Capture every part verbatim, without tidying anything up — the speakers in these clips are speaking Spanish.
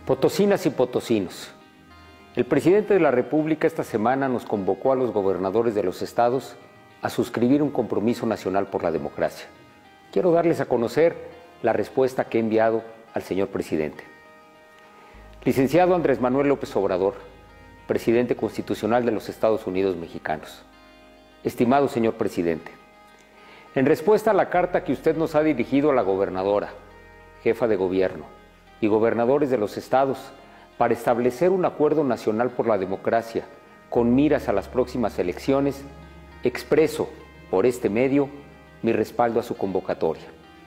Potosinas y potosinos, el presidente de la República esta semana nos convocó a los gobernadores de los estados a suscribir un compromiso nacional por la democracia. Quiero darles a conocer la respuesta que he enviado al señor presidente. Licenciado Andrés Manuel López Obrador, presidente constitucional de los Estados Unidos mexicanos. Estimado señor presidente, en respuesta a la carta que usted nos ha dirigido a la gobernadora, jefa de gobierno, y gobernadores de los estados para establecer un acuerdo nacional por la democracia con miras a las próximas elecciones, expreso por este medio mi respaldo a su convocatoria.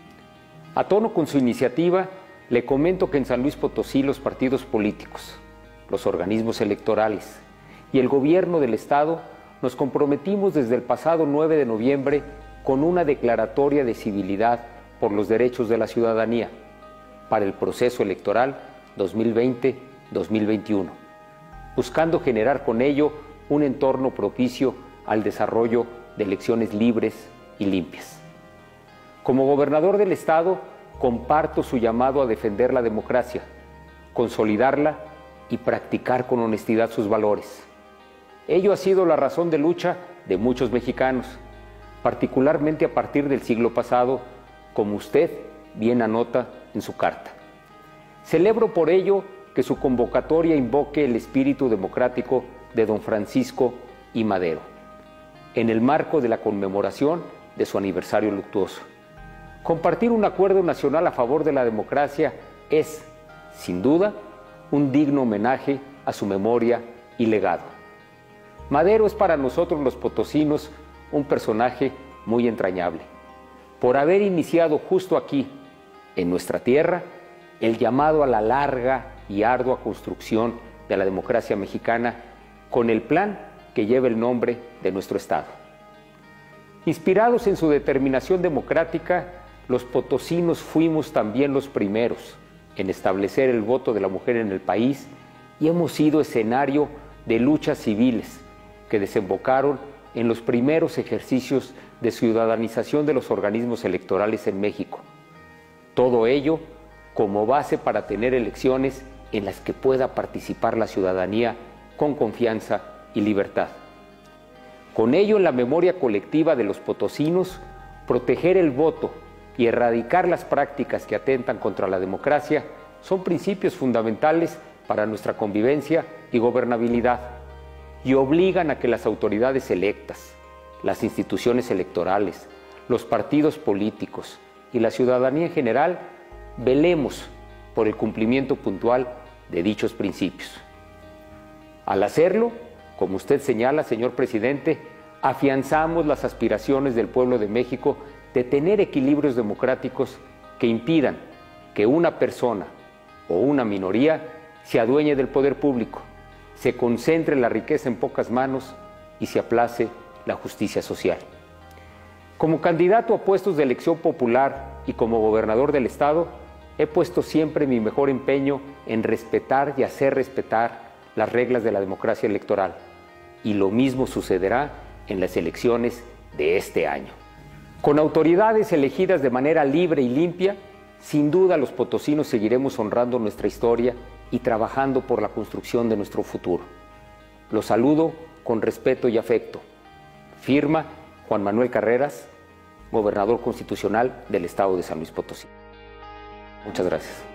A tono con su iniciativa, le comento que en San Luis Potosí los partidos políticos, los organismos electorales y el gobierno del estado nos comprometimos desde el pasado nueve de noviembre con una declaratoria de civilidad por los derechos de la ciudadanía para el proceso electoral dos mil veinte dos mil veintiuno, buscando generar con ello un entorno propicio al desarrollo de elecciones libres y limpias. Como gobernador del estado, comparto su llamado a defender la democracia, consolidarla y practicar con honestidad sus valores. Ello ha sido la razón de lucha de muchos mexicanos, particularmente a partir del siglo pasado, como usted bien anota en su carta. Celebro por ello que su convocatoria invoque el espíritu democrático de don Francisco I. Madero, en el marco de la conmemoración de su aniversario luctuoso. Compartir un acuerdo nacional a favor de la democracia es, sin duda, un digno homenaje a su memoria y legado. Madero es para nosotros los potosinos un personaje muy entrañable, por haber iniciado justo aquí, en nuestra tierra, el llamado a la larga y ardua construcción de la democracia mexicana con el plan que lleva el nombre de nuestro estado. Inspirados en su determinación democrática, los potosinos fuimos también los primeros en establecer el voto de la mujer en el país y hemos sido escenario de luchas civiles que desembocaron en los primeros ejercicios de ciudadanización de los organismos electorales en México. Todo ello como base para tener elecciones en las que pueda participar la ciudadanía con confianza y libertad. Con ello, en la memoria colectiva de los potosinos, proteger el voto y erradicar las prácticas que atentan contra la democracia son principios fundamentales para nuestra convivencia y gobernabilidad y obligan a que las autoridades electas, las instituciones electorales, los partidos políticos y la ciudadanía en general velemos por el cumplimiento puntual de dichos principios. Al hacerlo, como usted señala, señor presidente, afianzamos las aspiraciones del pueblo de México de tener equilibrios democráticos que impidan que una persona o una minoría se adueñe del poder público, se concentre la riqueza en pocas manos y se aplace la justicia social. Como candidato a puestos de elección popular y como gobernador del estado, he puesto siempre mi mejor empeño en respetar y hacer respetar las reglas de la democracia electoral, y lo mismo sucederá en las elecciones de este año. Con autoridades elegidas de manera libre y limpia, sin duda los potosinos seguiremos honrando nuestra historia y trabajando por la construcción de nuestro futuro. Los saludo con respeto y afecto. Firma Juan Manuel Carreras, gobernador constitucional del estado de San Luis Potosí. Muchas gracias.